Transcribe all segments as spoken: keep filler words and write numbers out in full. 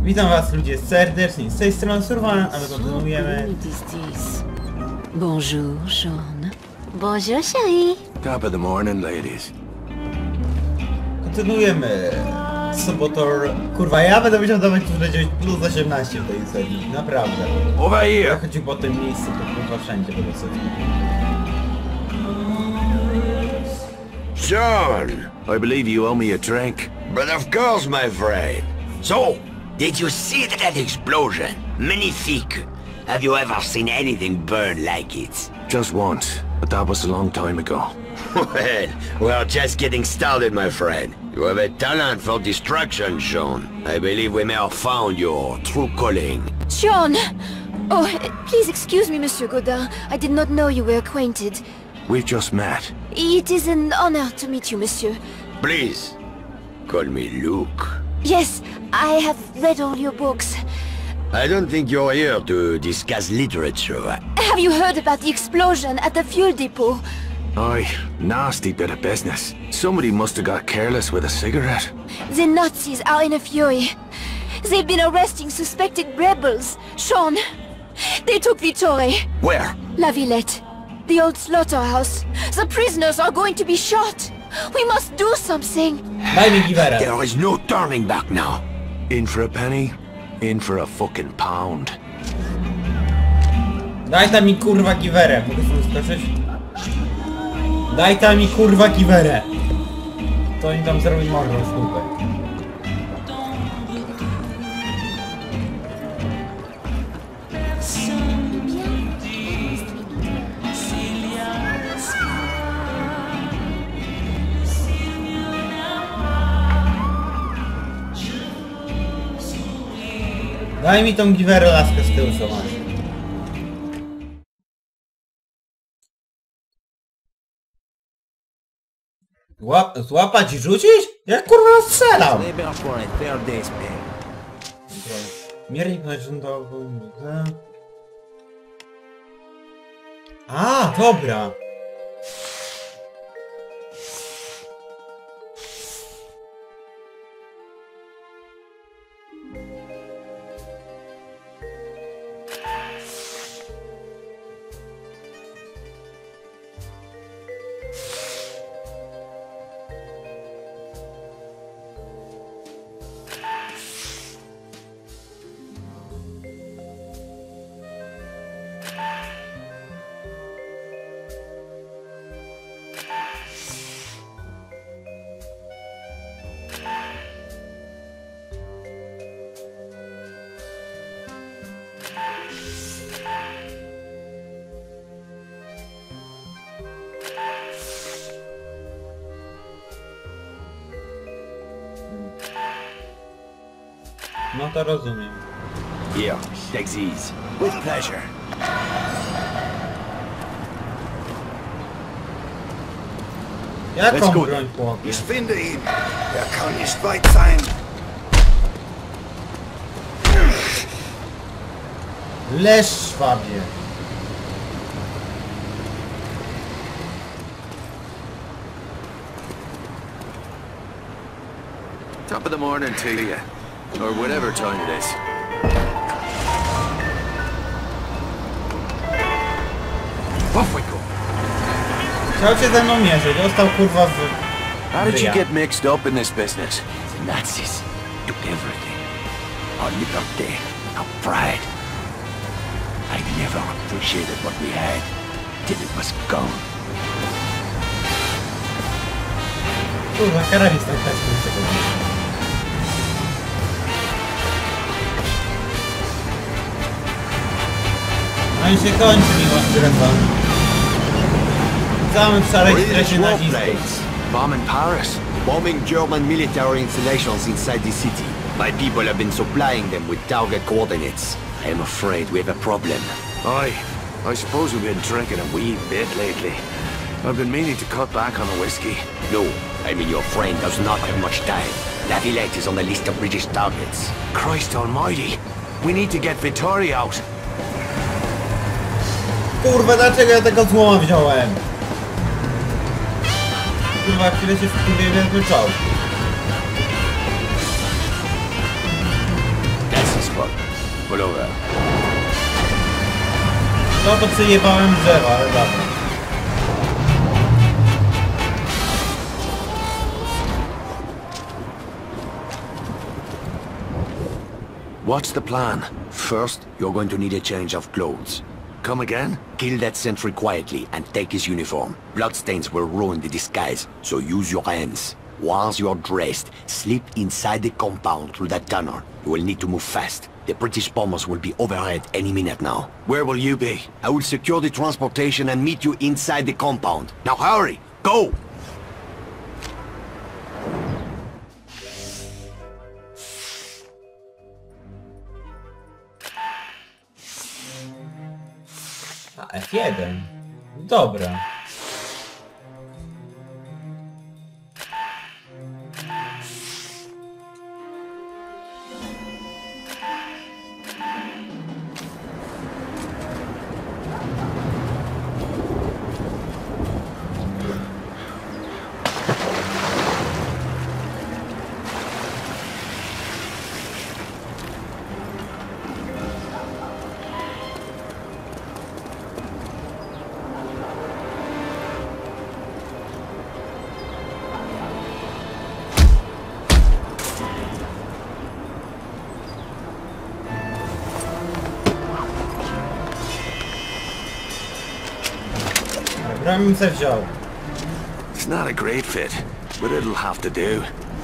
Witam was ludzie serdecznie, z tej strony Surwan, a my kontynuujemy. Bonjour, Sean. Bonjour, chérie. Top of the morning, ladies. Kontynuujemy. Sobotor... Kurwa, ja będę musiał dawać tu dziewięć plus osiemnaście w tej serii, naprawdę. Over here! Jak chodzi po tym miejscu, to kurwa wszędzie będę sobie. Sean! I believe you owe me a drink. But of course, my friend. So, did you see that explosion? Magnifique. Have you ever seen anything burn like it? Just once, but that was a long time ago. Well, we're just getting started, my friend. You have a talent for destruction, Sean. I believe we may have found your true calling. Sean! Oh, please excuse me, Monsieur Godin. I did not know you were acquainted. We've just met. It is an honor to meet you, Monsieur. Please, call me Luke. Yes, I have read all your books. I don't think you're here to discuss literature. Have you heard about the explosion at the fuel depot? Aye, nasty bit of business. Somebody must have got careless with a cigarette. The Nazis are in a fury. They've been arresting suspected rebels. Sean, they took Vittore. Where? La Villette. The old slaughterhouse. The prisoners are going to be shot. We must do something. Daj mi giwerę. There is no turning back now. In for a penny, in for a fucking pound. Daj tam mi kurwa giwerę. Mogę sobie skoczyć? Daj tam mi kurwa giwerę. To oni tam zrobi mordą w słupę. Daj mi tą giwerę, laskę z tyłu, co masz. Łap, złapać i rzucić? Jak kurwa strzelam? Miernik narządowy... A, dobra. No to rozumiem. Here, take these. With pleasure. Jaką broń chłopie? Ich finde ihn. Er kann nicht weit sein. Leż szwabie. Top of the morning to you. Or whatever time it is. Off we go. Chciał się ze mną mierzyć, dostał kurwa w... How did you ryja. get mixed up in this business? The Nazis took everything. Our liberty, our pride. I never appreciated what we had till it was gone. Kurwa, karabin tak tak z tego. No i się kończy miła strefa. Całym w szarej strefie nazistów. Bombing Paris. Bombing German military installations inside the city. My people have been supplying them with target coordinates. I am afraid we have a problem. Aye, I suppose we've been drinking a wee bit lately. I've been meaning to cut back on the whiskey. No, I mean your friend does not have much time. La Villette is on the list of British targets. Christ almighty! We need to get Vittore out. Kurwa, dlaczego ja tego złoma wziąłem? Kurwa, chwilę się wkurwiłem, jak wyczał. pull over. No to przyjebałem drzewa, ale dobra. What's the plan? First, you're going to need a change of clothes. Come again? Kill that sentry quietly and take his uniform. Bloodstains will ruin the disguise, so use your hands. Whilst you're dressed, slip inside the compound through that tunnel. You will need to move fast. The British bombers will be overhead any minute now. Where will you be? I will secure the transportation and meet you inside the compound. Now hurry! Go! A, F jeden. Dobra. Bym se wziął. It's not a great fit, but it'll have to do.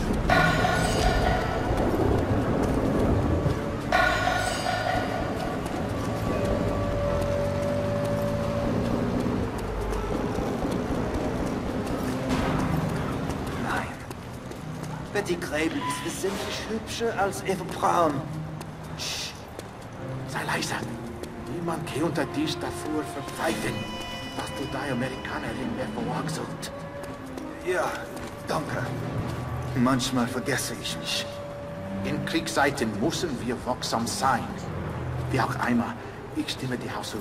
Nein. Betty Grable ist wesentlich hübscher als Eva Braun. Sch. Sei leiser. Niemand kann unter dich davor verpfeifen, dass du die Amerikanerin bevorzugt. Ja, danke. Manchmal vergesse ich mich. In Kriegszeiten müssen wir wachsam sein. Wie auch immer, ich stimme dir auch zu.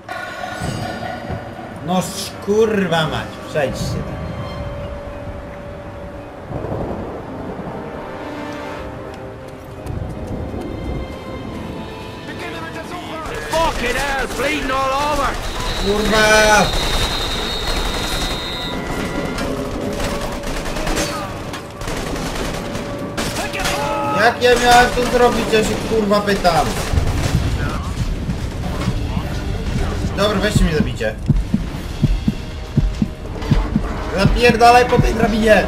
No kurwa mać, przejdźcie. Fucking hell, bleeding all over! Kurwa! Jak ja miałem to zrobić, ja się kurwa pytam. Dobra, weźcie mnie zabicie. Zapierdalaj po tej drabinie.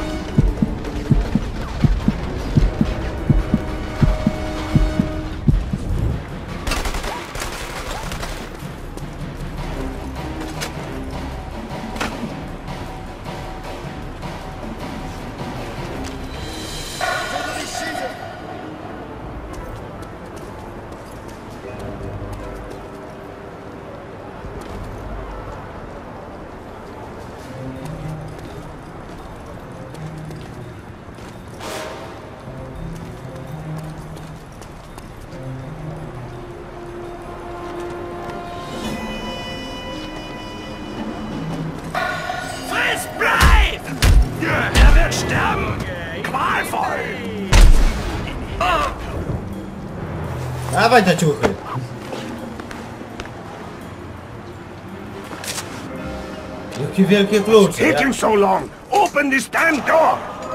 Dawaj te ciuchy. Jakie wielkie klucze. Taking Ja... so long! Open this damn door!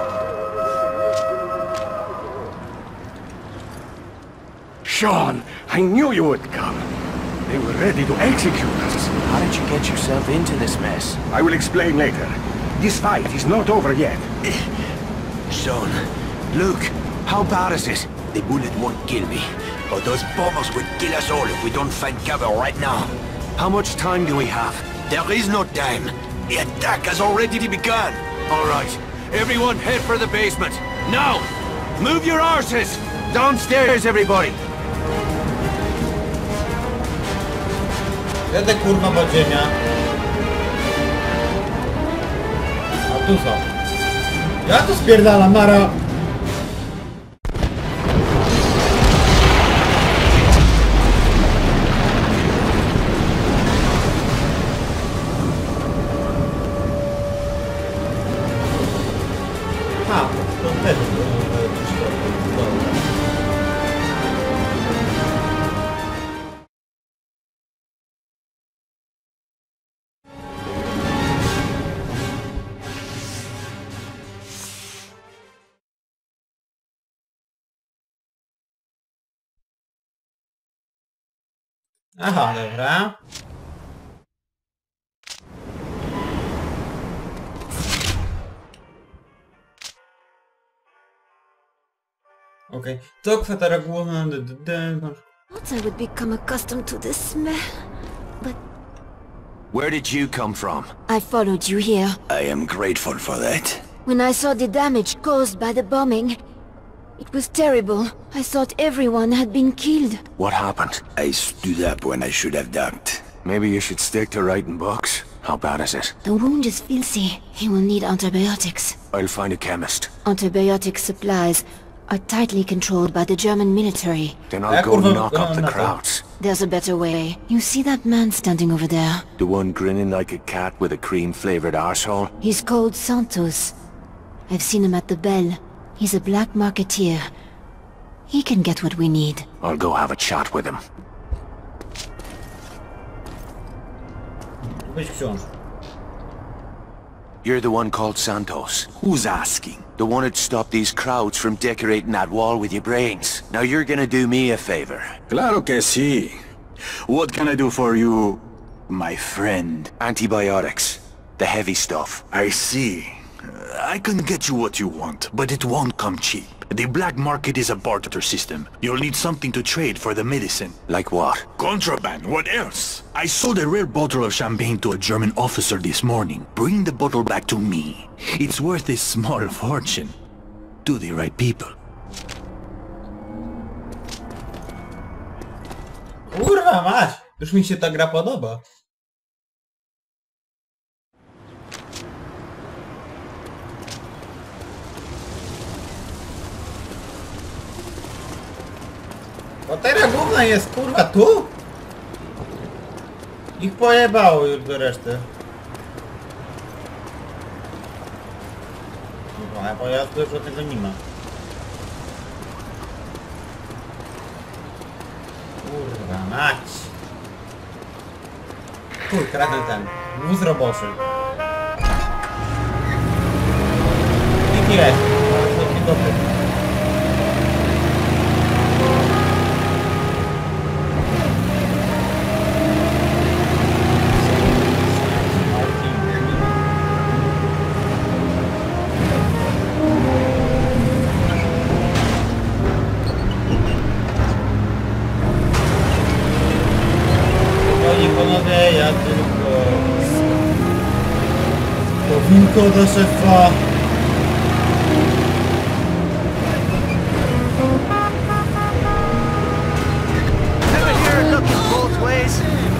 Sean, I knew you would come. They were ready to execute us. How did you get yourself into this mess? I will explain later. This fight is not over yet. Sean, Luke, how bad is it? The bullet won't kill me, but those bombers would kill us all if we don't find cover right now. How much time do we have? There is no time. The attack has already begun. All right, everyone head for the basement. Now! Move your arses! Downstairs, everybody! Jadę kurwa podziemia. A tu są. Ja tu spierdalam, Mara! A, to też było. Aha, dobra. Okej, okay. To kwatera główna. Thought I would become accustomed to this smell, but Where did you come from? I followed you here. I am grateful for that. When I saw the damage caused by the bombing, it was terrible. I thought everyone had been killed. What happened? I stood up when I should have ducked. Maybe you should stick to writing books. How bad is it? The wound is filthy. He will need antibiotics. I'll find a chemist. Antibiotic supplies are tightly controlled by the German military. Then I'll go knock up the crowds. There's a better way. You see that man standing over there? The one grinning like a cat with a cream-flavored arsehole? He's called Santos. I've seen him at the Bell. He's a black marketeer. He can get what we need. I'll go have a chat with him. Weź książ. You're the one called Santos. Who's asking? The one that stopped these crowds from decorating that wall with your brains. Now you're gonna do me a favor. Claro que sí. What can I do for you, my friend? Antibiotics. The heavy stuff. I see. I can get you what you want, but it won't come cheap. The black market is a barter system. You'll need something to trade for the medicine. Like what? Contraband, what else? I sold a rare bottle of champagne to a German officer this morning. Bring the bottle back to me. It's worth a small fortune. To the right people. Kurwa mać! Już mi się ta gra podoba. Kwatera główna jest kurwa tu? Ich pojebało już do reszty. Kurwa, a pojazdu już żadnego nie ma. Kurwa mać. Chuj, kradnę ten. Wóz roboczy. Jaki jest? Dobry. Panowie, ja tylko powinko do szefa. Ever hear it looking both ways?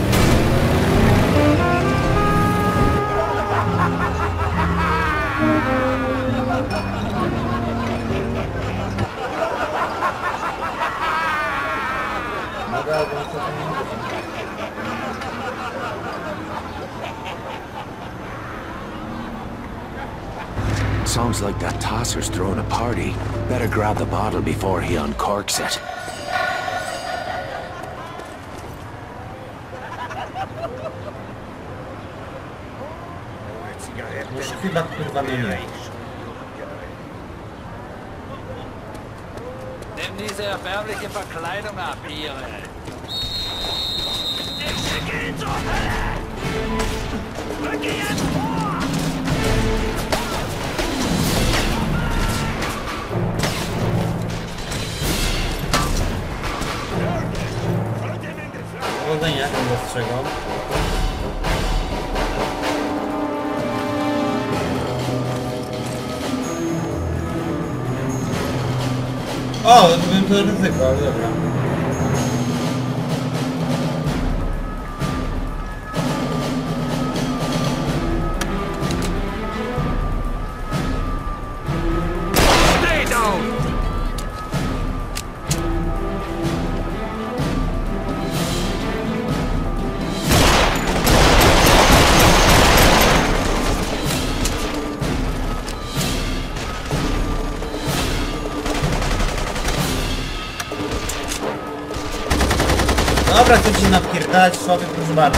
Sounds like that tosser's throwing a party. Better grab the bottle before he uncorks it. Już chyba kurwa mnie nie. Nimm diese erbärmliche Verkleidung ab, Ihre. Ich zur Hölle! Rücke jetzt vor! Powodzenia, jak on dostrzegał. O, to bym to ryzyko, ale dobra. Stay down! Dobra, chcę się napierdalać, człowiek, proszę bardzo.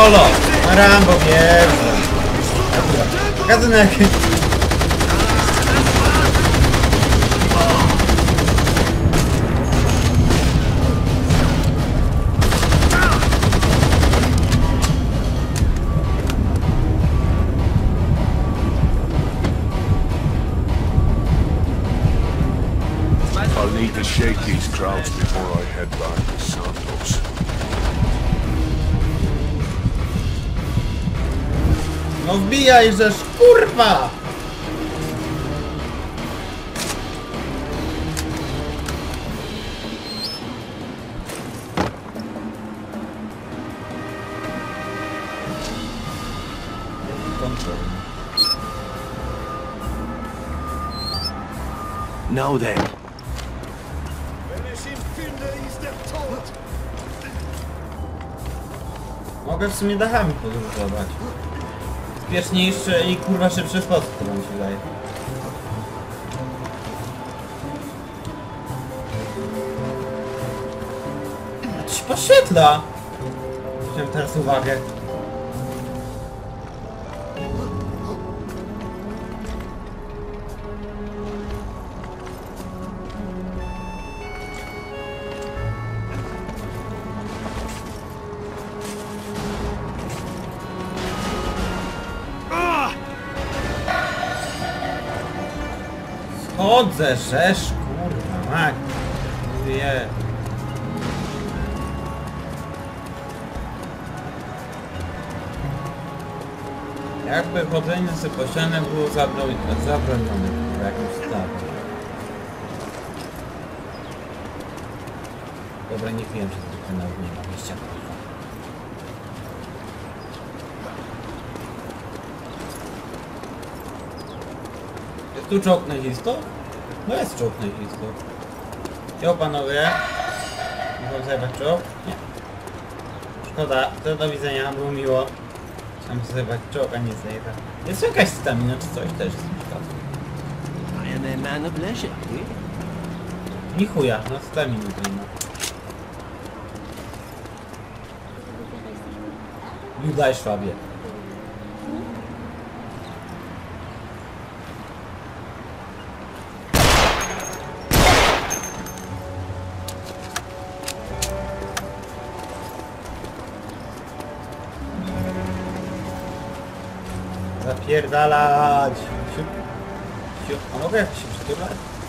Solo! Rambo wjeżdża. Magazynek! I'll need to shake these crowds before I head back to Santos. No wbijaj, żeż kurwa! Now then. Mogę w sumie dachami podróżować. Spieszniejszy i kurwa szybszy sposób, to mi się wydaje. A to się poświetla! Wziąłem teraz uwagę. Chodzę, żeż, kurwa, mać. Wie. Jakby chodzenie sobie po ścianę było zabronione, zabronione w jakimś stanie. Dobra, nie wiem, czy to kanał nie ma wyjścia. Jest tu czołg nazisto? No jest czołg nazisto. Jo panowie. Mogą zajebać czołg? Nie. Szkoda, to do widzenia, było miło. Chciałem zajebać czołg, a nie zajebać. Jest jakaś stamina czy coś też jest ciekawe. I am a man of leisure, eh? Ni chuja, no staminy to nie ma. Widaj szwabie. Zapierdalać! Siup. Siup. A mogę jakoś się przytulać?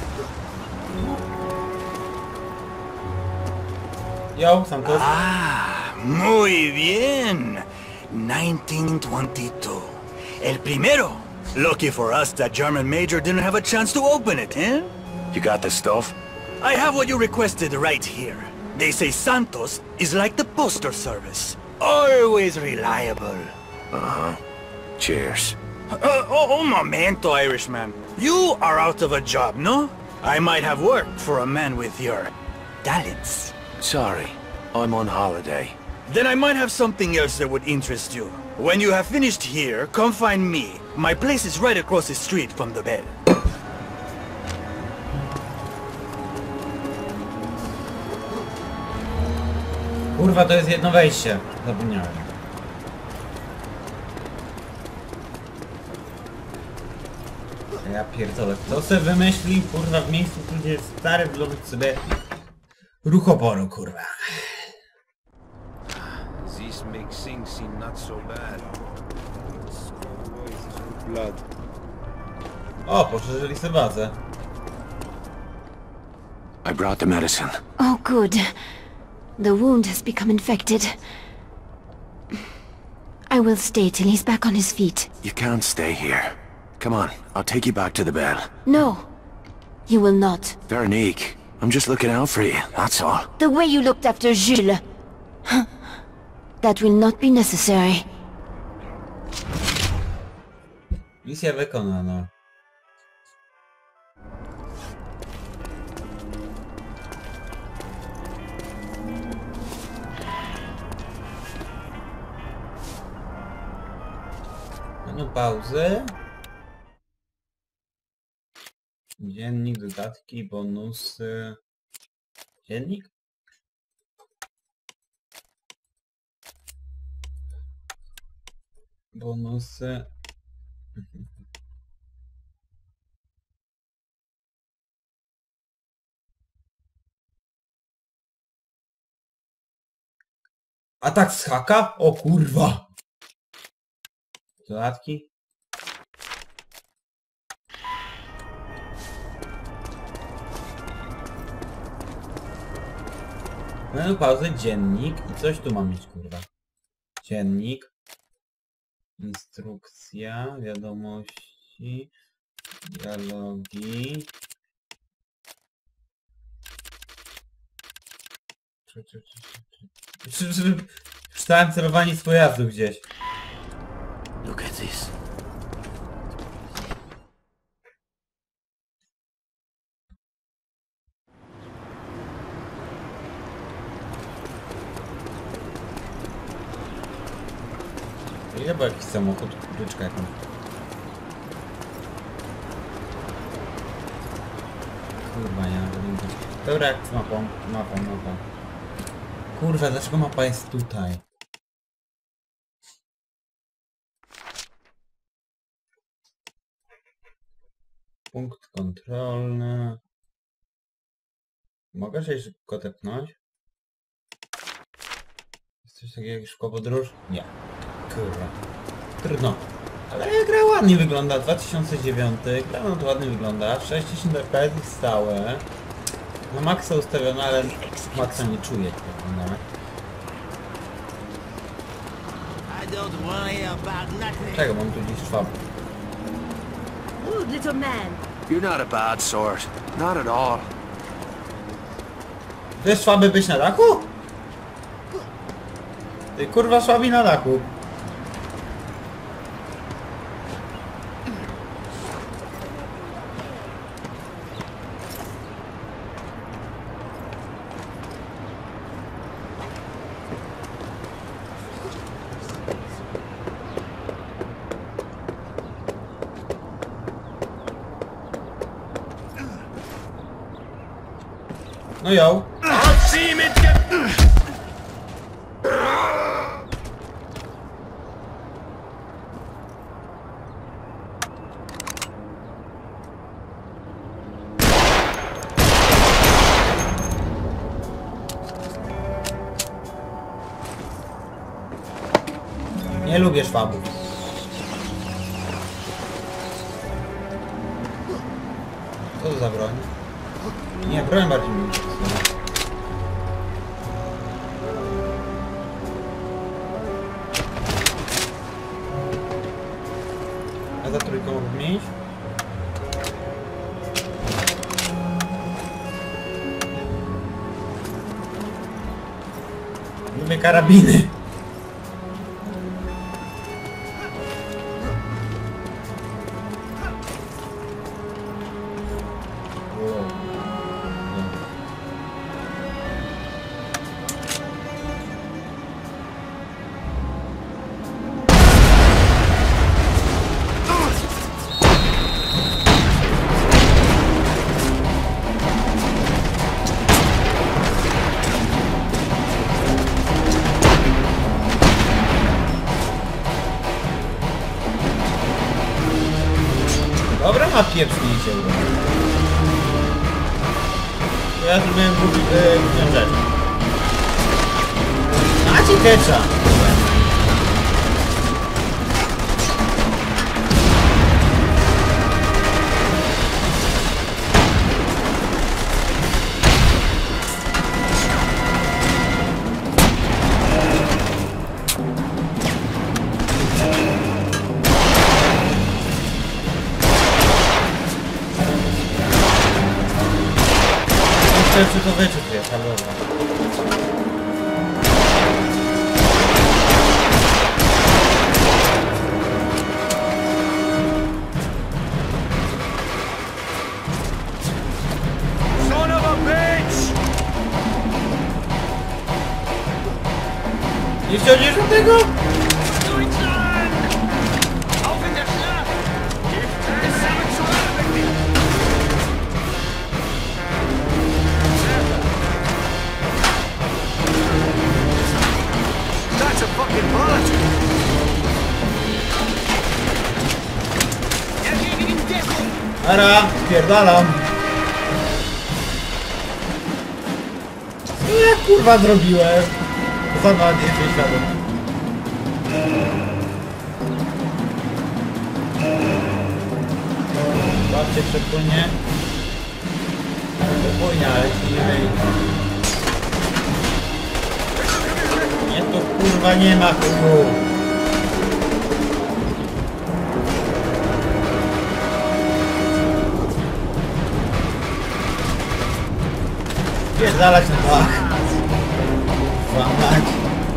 Yo, Santos. Ah, muy bien. nineteen twenty-two. El primero. Lucky for us that German major didn't have a chance to open it, eh? You got the stuff? I have what you requested right here. They say Santos is like the postal service. Always reliable. Uh-huh. Cheers. Uh, oh, oh, momento, Irishman. You are out of a job, no? I might have worked for a man with your talents. Sorry, I'm on holiday. Then I might have something else that would interest you. When you have finished here, come find me. My place is right across the street from the bell. Kurwa, to jest jedno wejście. Zapomniałem. Ja pierdolę, kto se wymyśli, kurwa, w miejscu, gdzie jest stary, wlożyć sobie ruchoporu, kurwa. This makes things seem not so bad. O, poszerzyli sobie bazę. I brought the medicine. Oh, good. The wound has become infected. I will stay till he's back on his feet. You can't stay here. Come on, I'll take you back to the bell. No, you will not. Veronique, I'm just looking out for you, that's all. The way you looked after Jules. That will not be necessary. Misja wykonana. Menu pauzy. Dziennik, dodatki, bonusy. Dziennik? Bonusy. Atak z haka? O kurwa! Dodatki? Menu pauzy, dziennik i coś tu mam mieć, kurwa. Dziennik. Instrukcja, wiadomości, dialogi. Czy, czy, czy, czy, czy, czy, Czytałem celowanie z pojazdu gdzieś. Look at this. Ile był jakiś samochód, bryczka jakąś. Kurwa, nie wiem. Dobra, jak z mapą, mapą, mapą. Kurwa, dlaczego mapa jest tutaj? Punkt kontrolny. Mogę się szybko tepnąć? Jest coś takiego jak szybko podróż? Nie. Kurwa. Trudno. Ale gra ładnie wygląda. dwa tysiące dziewiąty. Gra no to ładnie wygląda. sześćdziesiąt F P S stałe. Na maksa ustawione, ale maksa nie czuję. Jak wygląda. Czego mam tu gdzieś szwab? Rude little man. You're not a bad sort. Not at all. Wiesz szwaby być na dachu? Ty kurwa szwabi na dachu. No jo. Nie lubię szwabów. Co to za broń? Nie, broń bardziej mi interesuje. A za trójką mogę wymienić? Lubię karabiny. Dobra, ma pieprznięcie. Ja zrobiłem głupi yy, rzecz. Macie kecza! Czy to wyczuć jest, ale dobra. Son of a bitch! Nie ściągniesz do tego? Deutschland! Auf in der Schlacht! Gebt es sammen zu arbeiten! That's a fucking bullet! Nara, pierdalam. Co ja kurwa zrobiłem? Sam nawet nie jestem świadom. Babcie przepłynie. Przepłynie, ale ci nie wyjdzie. Nie, to kurwa nie ma chuju. Pierdalać na dach. Łamać.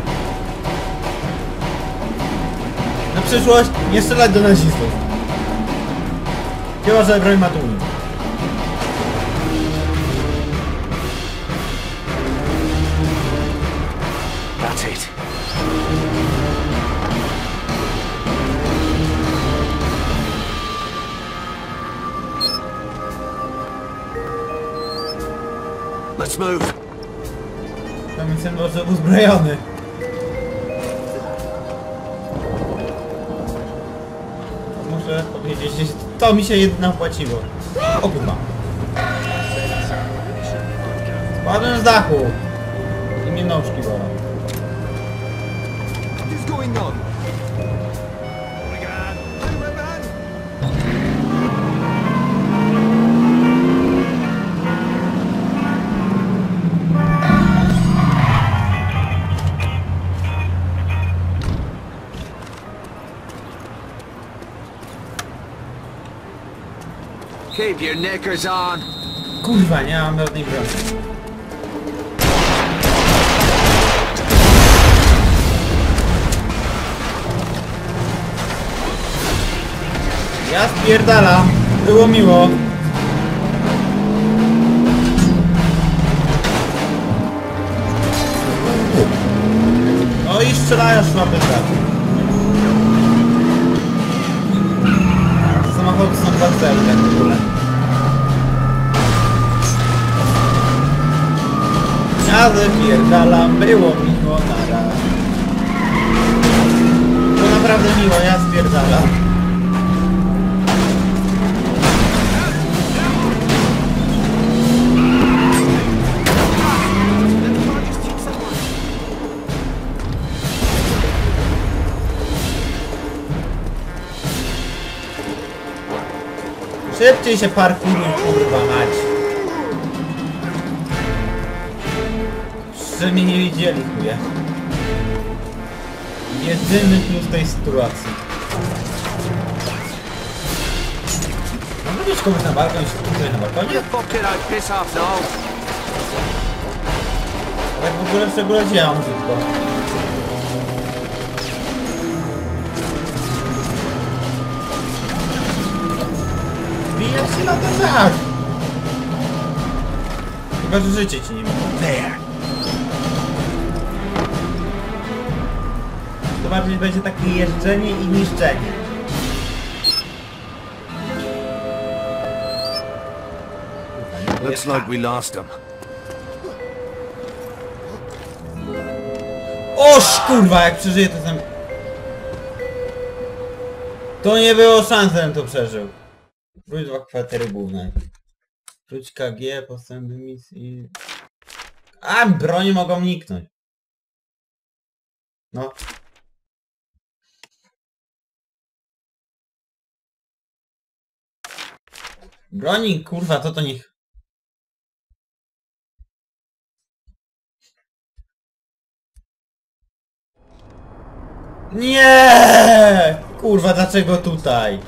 Na przyszłość nie strzelać do nazistów. Chyba, że broń ma tłum. That's it. Let's move. Tam jest ten może uzbrojony. Muszę powiedzieć, że to mi się jednak opłaciło. O kurwa. Spadłem z dachu. I mnie nóżki bolą. What is going on? Keep your knickers on. Kurwa, nie mam żadnej broni. Ja spierdalam. Było miło. No i strzelają szłapy trafi. Samochody są dwa cele, tak w ogóle. Ja zapierdalam, było miło, nara. Było naprawdę miło, ja spierdalam. Szybciej się parkuj, kurwa mać. Że mnie nie widzieli, chuje. Jedyny plus tej sytuacji. Mam robić komuś na balkon i się skupić na balkonie? Fucking I piss off now. Tak w ogóle w ogóle działam tylko. Wbijać się na ten dach! Chyba, że życie ci nie ma. There. To bardziej będzie takie jeżdżenie i niszczenie. Looks like we lost him. Oż kurwa, jak przeżyję to sam... To nie było szans, żebym to przeżył. Wróć dwa kwatery główne. Wróć K G, postępy misji... A, broni mogą niknąć. No. Broni, kurwa, to to niech... Nie! Kurwa, dlaczego tutaj?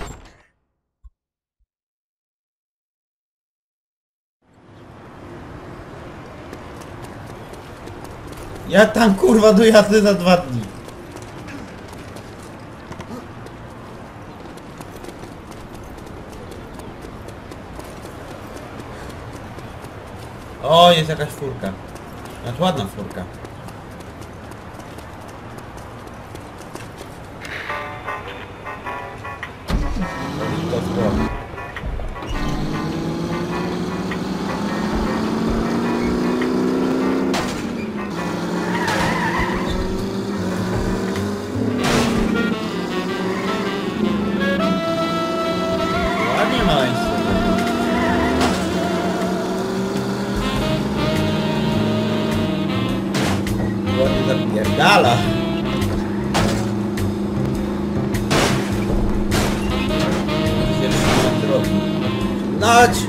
Ja tam kurwa dojadę za dwa dni. O, jest jakaś furka. Jest ładna furka. To sporo. Ładnie maleństwo. Gala! Nać!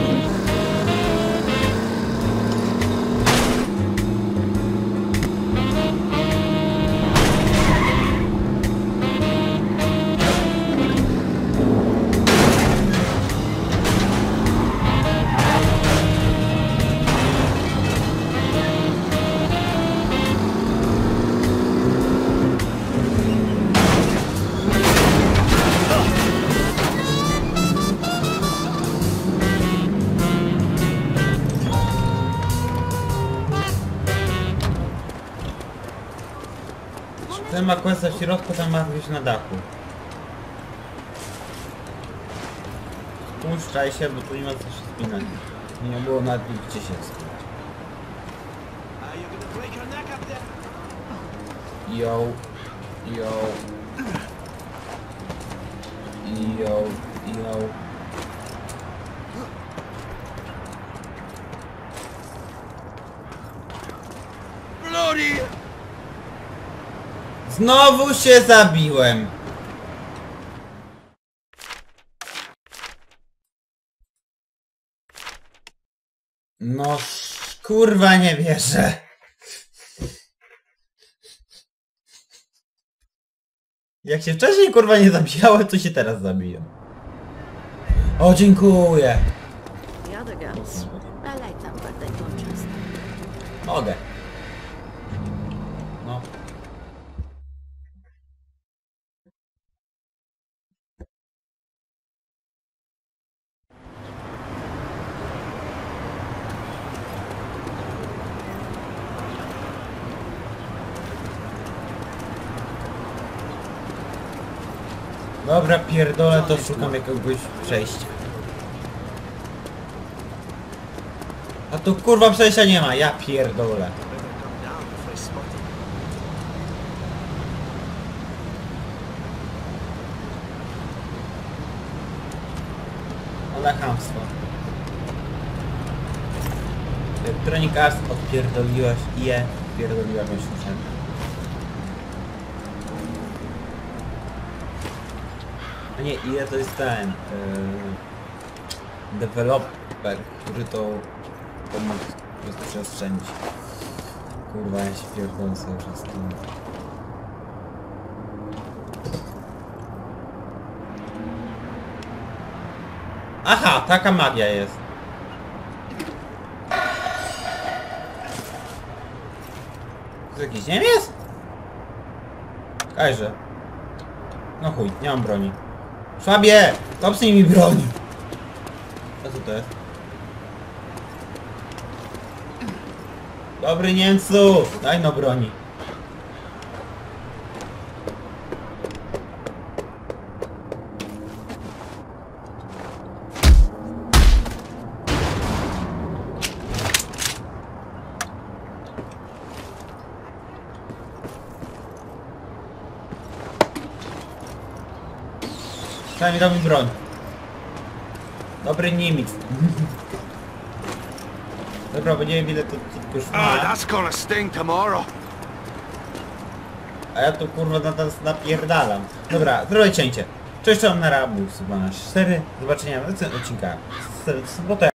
Ten ma questa w środku, tam ma gdzieś na dachu. Puszczaj się, bo tu nie ma co się spinać. Nie było nawet gdzie się spinać. Yo, yo, yo, yo. Bloody! Znowu się zabiłem! No kurwa nie wierzę. Jak się wcześniej kurwa nie zabijałem, to się teraz zabiję. O, dziękuję. The other girls. I like them, but they don't trust them. Mogę. No. Dobra, pierdolę, to szukam jakiegoś przejścia. A tu kurwa przejścia nie ma, ja pierdolę. Ale chamstwo. Electronic Arts odpierdoliłaś i je pierdoliła mnie słyszałem. A nie, ile to jest ten yy, deweloper, który to pomógł rozprzestrzenić. Kurwa, ja się pierdolę cały czas tym. Aha, taka magia jest. To jakiś Niemiec? Kajże. No chuj, nie mam broni. Szwabie! Kopsnij mi broń! A co to jest? Dobry Niemcu! Daj no broni. Daj mi, daj mi broń. Dobry Niemiec. Dobra, bo nie wiem ile to, to już Oh, ma. that's gonna sting tomorrow. A ja tu kurwa na nas napierdalam. Dobra, zrobię cięcie. Cześć, czołem na rabu, chyba na cztery. Zobaczenia w następnym odcinku. W sobotę.